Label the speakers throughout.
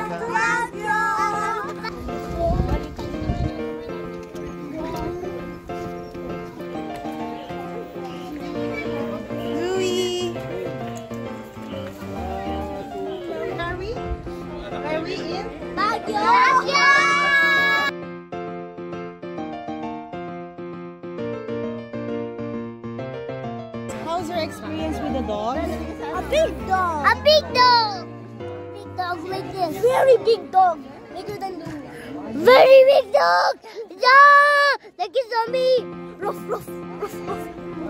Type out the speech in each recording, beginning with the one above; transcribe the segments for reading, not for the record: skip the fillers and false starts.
Speaker 1: How's your experience with the dog?
Speaker 2: A big dog. A big dog. Big dog like this. Very big dog. Bigger than the very big dog. Yeah! Like a zombie. Ruff, ruff, ruff, ruff.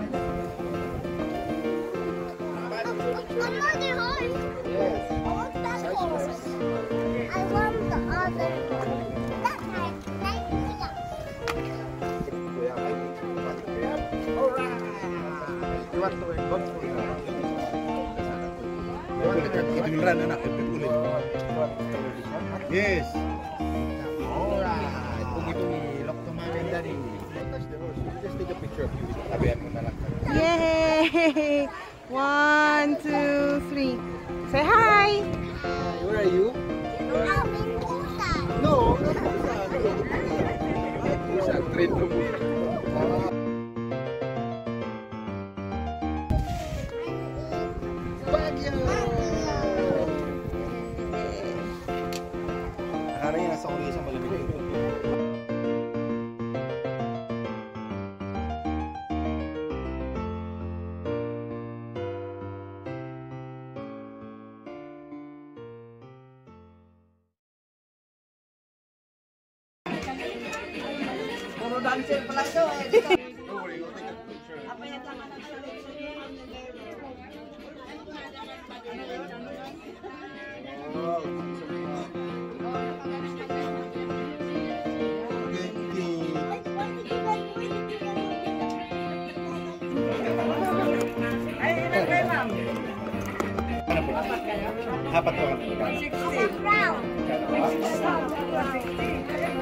Speaker 2: Another horse. Yes. I want that horse. I want the other horse. That nice.
Speaker 3: Alright. You want to go for it? You will run, anak. Yes. Alright. Kung ito lock to maganda rin. Just take a picture of you. Tabihan mo na lang.
Speaker 1: Yay! 1, 2, 3. Say hi!
Speaker 3: Where are you?
Speaker 2: I'm in Busan.
Speaker 3: No, not Busan. Busan, train to Busan. Nakara niya nasa uli sa malamig.
Speaker 1: Puro dancer pala ito eh.
Speaker 3: Don't worry, we'll take a picture.
Speaker 1: Apayat lang anak sa
Speaker 3: Hapat ko.
Speaker 1: 160.
Speaker 2: Brown.
Speaker 1: 160.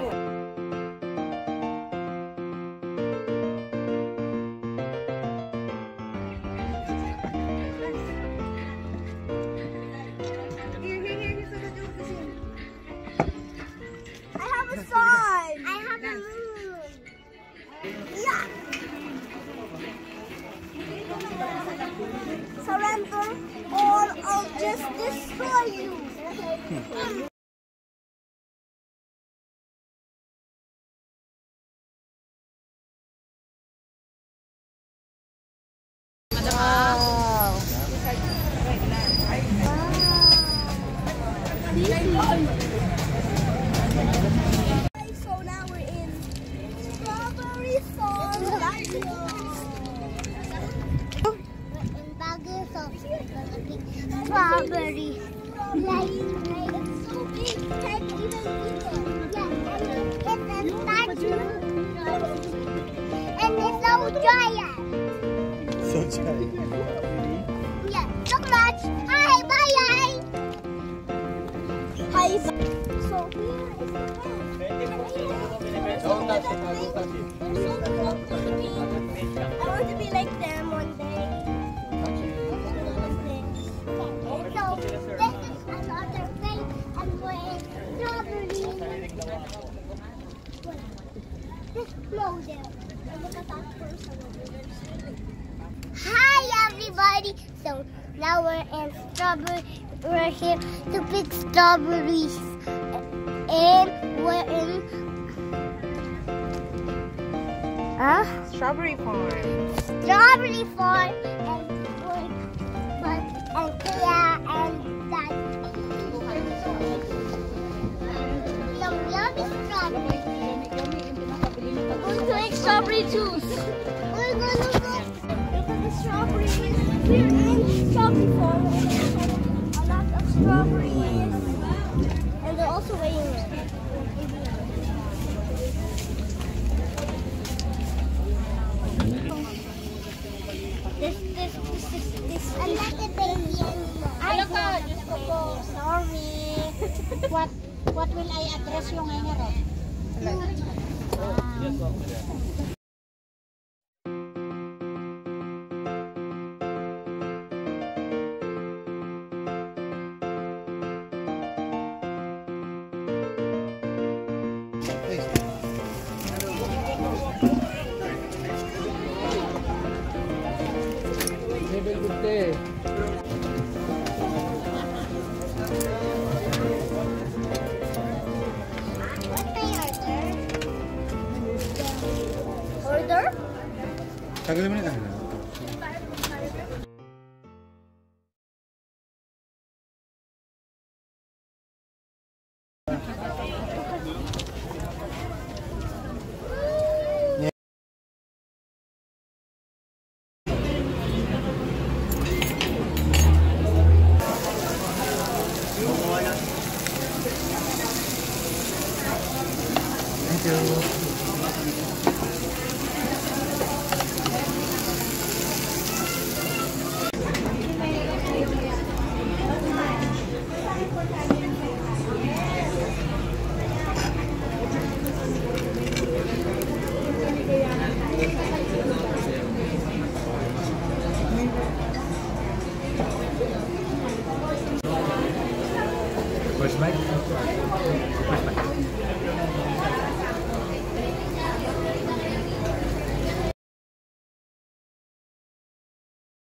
Speaker 2: I have a sun. I have a moon. Yeah. Surrender or I'll just destroy you.
Speaker 1: Wow.
Speaker 2: So now we're in Strawberry Farm. In Baguio, so strawberry. Like, it's so big, can't even eat it. Yeah, and it's a statue. And it's so giant.
Speaker 3: So giant.
Speaker 2: Yeah, so much. Hi, bye. Hi. So here is the pen.
Speaker 3: Don't touch it, don't touch it.
Speaker 2: I want to be like them one day. So this is another thing, and we're in strawberry. Just blow there. And look at that person over there. Hi everybody. So now we're in strawberry. We're here to pick strawberries, and we're in
Speaker 1: Strawberry farm.
Speaker 2: strawberry farm, and we're and Kia and Dad. Some yummy strawberry. We're going to make strawberry juice. We're going to go look at the strawberries. We're in strawberry farm. A lot of strawberries, and they're also weighing it. This. I'm not a baby anymore.
Speaker 4: Hello ka, Diyos ko po. Sorry. What will I address yung ngayon ro?
Speaker 3: Tagal mo na. Thank you. First bite? First bite.